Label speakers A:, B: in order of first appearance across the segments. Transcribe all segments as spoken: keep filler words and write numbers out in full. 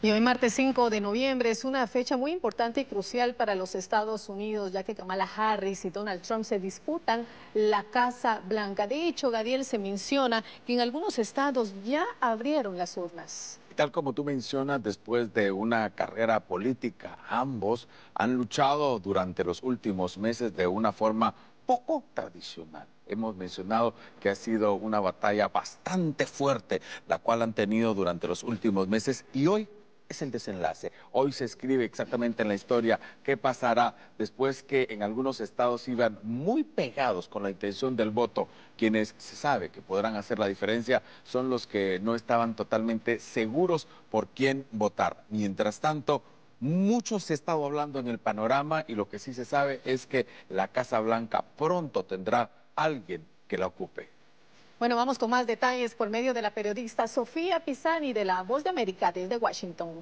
A: Y hoy martes cinco de noviembre es una fecha muy importante y crucial para los Estados Unidos, ya que Kamala Harris y Donald Trump se disputan la Casa Blanca. De hecho, Gadiel, se menciona que en algunos estados ya abrieron las urnas.
B: Tal como tú mencionas, después de una carrera política, ambos han luchado durante los últimos meses de una forma poco tradicional. Hemos mencionado que ha sido una batalla bastante fuerte, la cual han tenido durante los últimos meses, y hoy es el desenlace. Hoy se escribe exactamente en la historia qué pasará después que en algunos estados iban muy pegados con la intención del voto. Quienes se sabe que podrán hacer la diferencia son los que no estaban totalmente seguros por quién votar. Mientras tanto, mucho se ha estado hablando en el panorama y lo que sí se sabe es que la Casa Blanca pronto tendrá alguien que la ocupe.
A: Bueno, vamos con más detalles por medio de la periodista Sofía Pisani de La Voz de América desde Washington.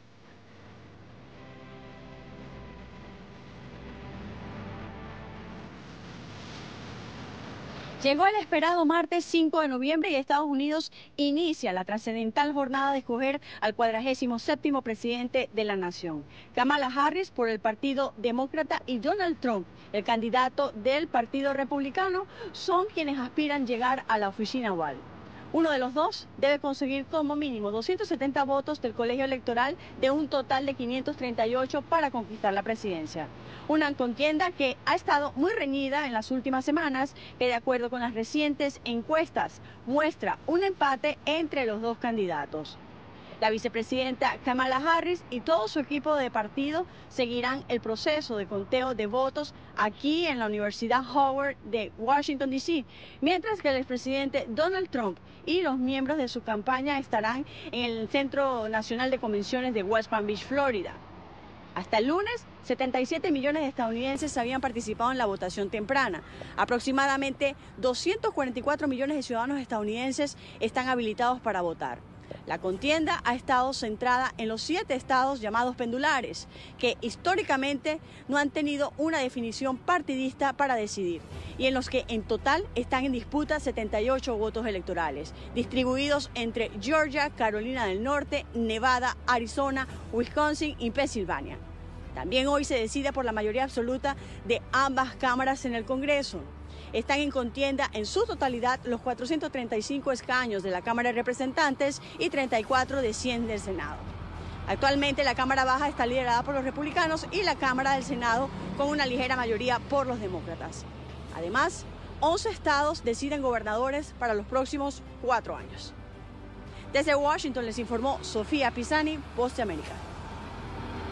C: Llegó el esperado martes cinco de noviembre y Estados Unidos inicia la trascendental jornada de escoger al cuadragésimo séptimo presidente de la nación. Kamala Harris por el Partido Demócrata y Donald Trump, el candidato del Partido Republicano, son quienes aspiran llegar a la oficina oval. Uno de los dos debe conseguir como mínimo doscientos setenta votos del colegio electoral de un total de quinientos treinta y ocho para conquistar la presidencia. Una contienda que ha estado muy reñida en las últimas semanas, que de acuerdo con las recientes encuestas muestra un empate entre los dos candidatos. La vicepresidenta Kamala Harris y todo su equipo de partido seguirán el proceso de conteo de votos aquí en la Universidad Howard de Washington, D C, mientras que el expresidente Donald Trump y los miembros de su campaña estarán en el Centro Nacional de Convenciones de West Palm Beach, Florida. Hasta el lunes, setenta y siete millones de estadounidenses habían participado en la votación temprana. Aproximadamente doscientos cuarenta y cuatro millones de ciudadanos estadounidenses están habilitados para votar. La contienda ha estado centrada en los siete estados llamados pendulares, que históricamente no han tenido una definición partidista para decidir, y en los que en total están en disputa setenta y ocho votos electorales, distribuidos entre Georgia, Carolina del Norte, Nevada, Arizona, Wisconsin y Pensilvania. También hoy se decide por la mayoría absoluta de ambas cámaras en el Congreso. Están en contienda en su totalidad los cuatrocientos treinta y cinco escaños de la Cámara de Representantes y treinta y cuatro de cien del Senado. Actualmente la Cámara Baja está liderada por los republicanos y la Cámara del Senado con una ligera mayoría por los demócratas. Además, once estados deciden gobernadores para los próximos cuatro años. Desde Washington les informó Sofía Pisani, Voz de América.